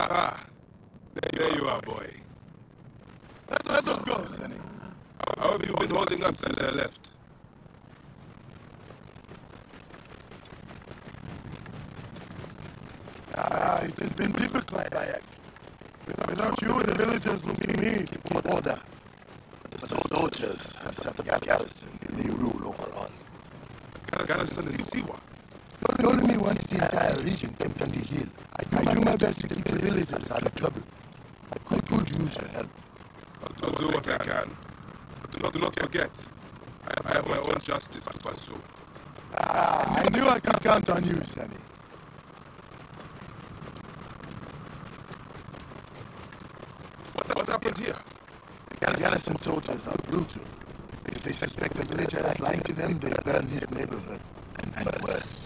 Ah, there you are, boy. Let us go, Sonny. How have you been holding up since I left? It has been difficult, Bayek. Without you, the villagers look to me to keep order. The soldiers have set up a garrison and they rule over all. Garrison in Siwa? Told me once the entire region camped on the hill. I do my best to keep the villagers out of trouble. I could use your help. I'll do what I can. But do not forget, I have my own justice to pursue. I knew I could count on you, Sonny. What happened here? The garrison soldiers are brutal. If they suspect a villager is lying to them, they burn his neighborhood. And worse.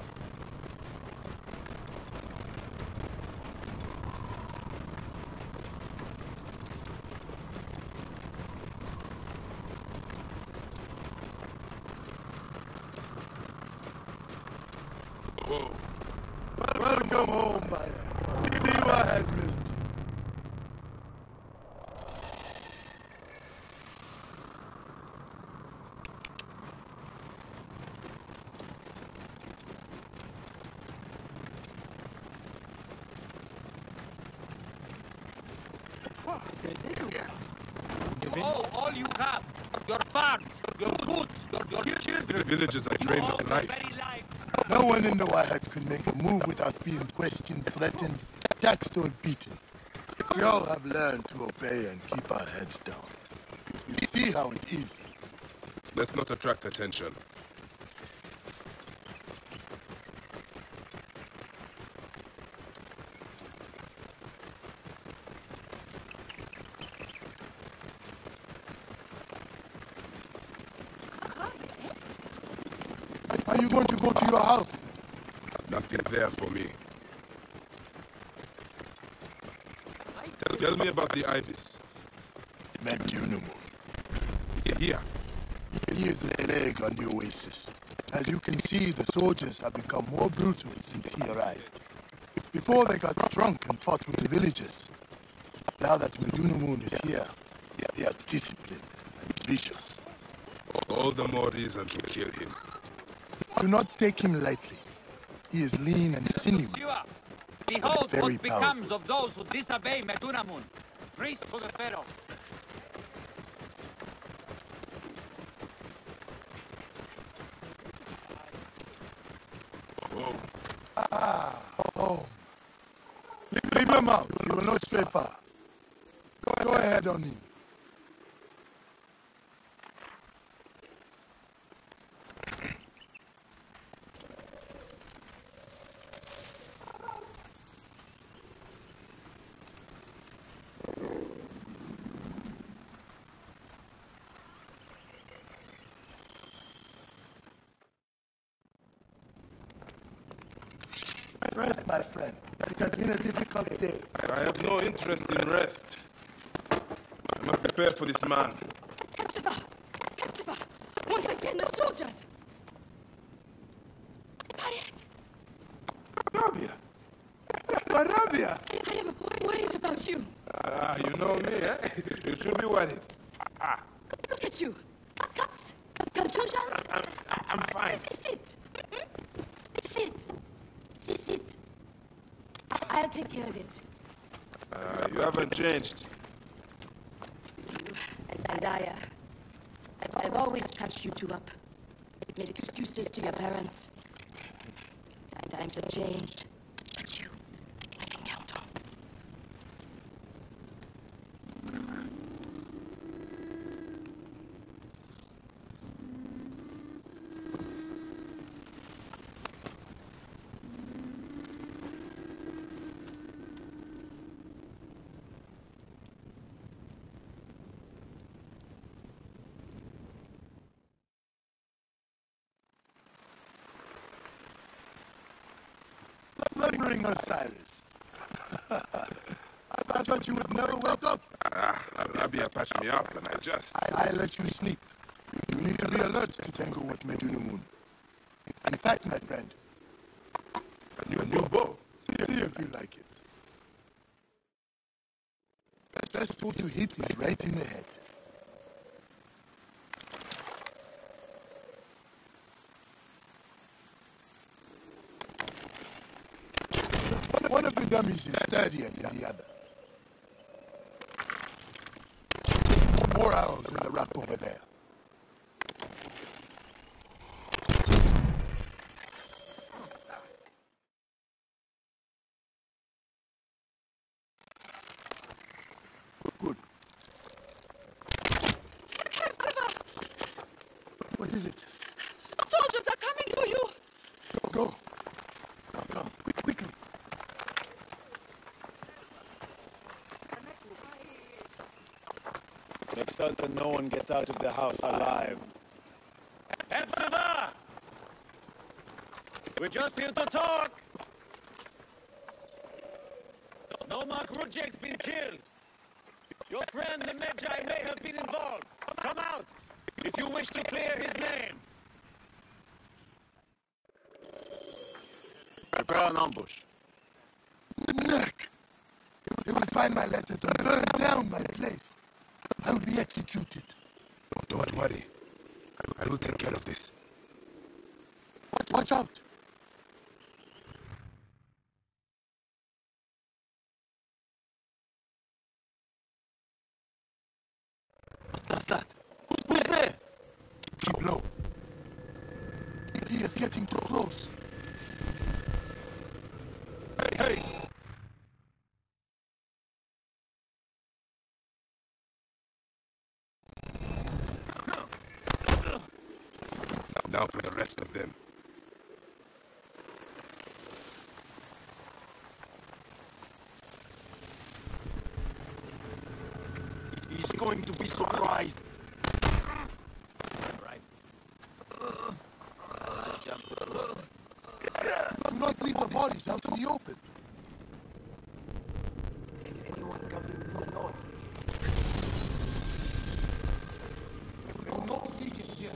Oh. Welcome home, Maya. Siwa has missed you. All you have, your farms, your goods, your children. The villagers are drained of life. No one in the Wahats could make a move without being questioned, threatened, taxed, or beaten. We all have learned to obey and keep our heads down. You see how it is. Let's not attract attention. Are you going to go to your house? Nothing there for me. Tell me about the Ibis. Medunamun. Is he here? He is the leg on the Oasis. As you can see, the soldiers have become more brutal since he arrived. Before they got drunk and fought with the villagers. Now that Medunamun is here, they are disciplined and vicious. All the more reason to kill him. Do not take him lightly. He is lean and sinewy. Behold very what becomes of those who disobey Medunamun. Priest to the Pharaoh. Home. Leave him out. He will not stray far. Go ahead on him. Rest, my friend. It has been a difficult day. I have no interest in rest. I must prepare for this man. Captiva! Once again, the soldiers! Arabia! Arabia! I am worried about you. You know me, eh? You should be worried. Look at you. Cuts, contusions. I'm fine. Sit. Sit. Sit. I'll take care of it. You haven't changed. And I've always patched you two up. Made excuses to your parents. Times have changed. But you, I can count on. Slumbering Osiris. I thought you would never wake up. Arabia patched me up and I let you sleep. You need to be alert to tangle with Medunamun. In fact, my friend, a new bow. see if you like it. First what you hit is right in the head. One of the dummies is sturdier than the other. More arrows in the rack over there. Good. What is it? The soldiers are coming for you! Go. Come, quickly. Make certain no one gets out of the house alive. Hepzibah! We're just here to talk! No Mark Rudjak's been killed. Your friend the Magi may have been involved. Come out, if you wish to clear his name. Prepare an ambush. Neck! They will find my letters and burn down my place. I will be executed. Don't worry. I will take care of this. Watch out! What's that? Who's there? Keep low. He is getting too close. Hey! Now for the rest of them. He's going to be surprised. Do not leave the bodies out in the open. They will not see him here.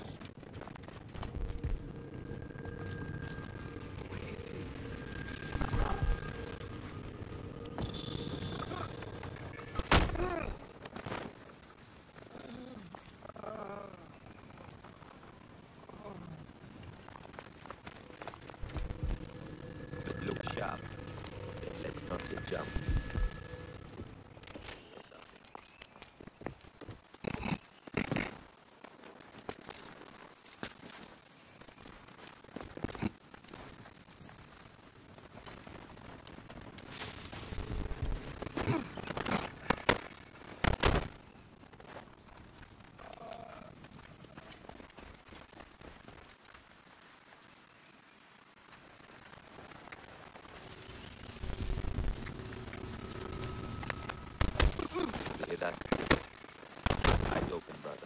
Look sharp. Let's not jump. That eyes open, brother.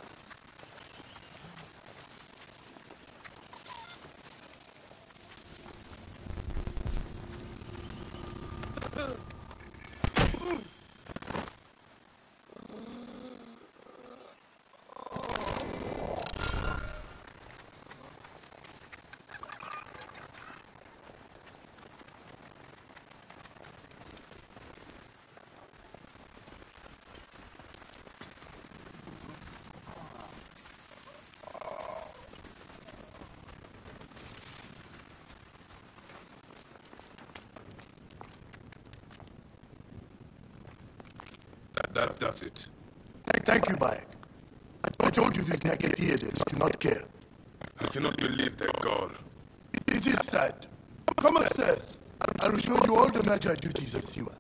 That's it. Thank you, Bayek. I told you these naked idiots do not care. I cannot believe their goal. It is sad. Come upstairs. I will show you all the Magi duties of Siwa.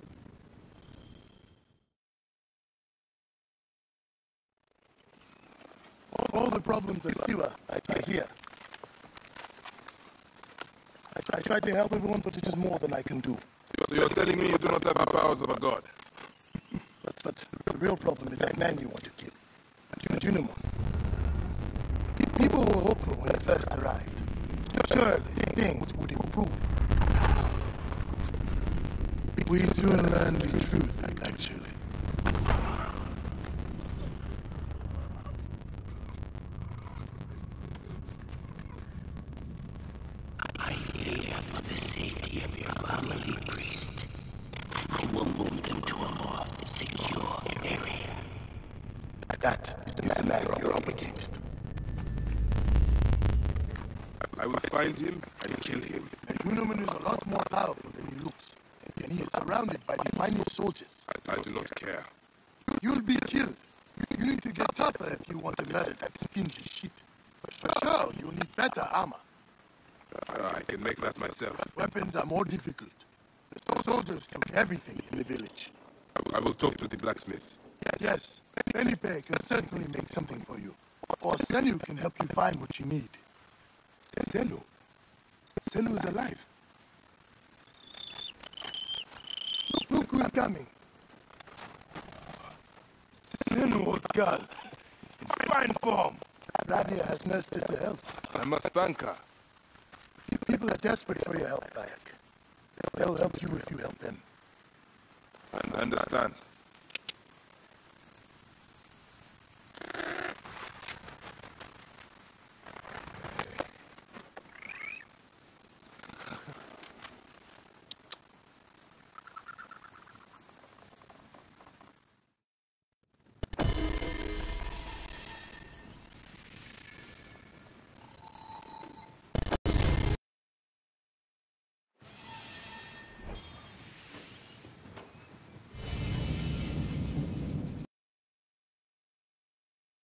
All the problems of Siwa are here. I try to help everyone, but it is more than I can do. So you're telling me you do not have the powers of a god? But the real problem is that man you want to kill. Junimon. People were hopeful when I first arrived. Surely things would improve. We soon learned the truth, actually. I fear for the safety of your family, priest. I will move them to a more secure area. That is the man you're up against. I will find him and kill him. And Unoman is a lot more powerful than he looks. And he is surrounded by the finest soldiers. I do not care. You'll be killed. You need to get tougher if you want to murder that stingy shit. For sure, you'll need better armor. I can make that myself. Weapons are more difficult. The soldiers took everything in the village. I will talk to the blacksmith. Yes, Pennypay can certainly make something for you. Or Senu can help you find what you need. Senu? Senu is alive. Look who's coming. Senu, old girl. In fine form. Rabia has nursed her to health. I must thank her. People are desperate for your help, Bayek. They'll help you if you help them. I understand.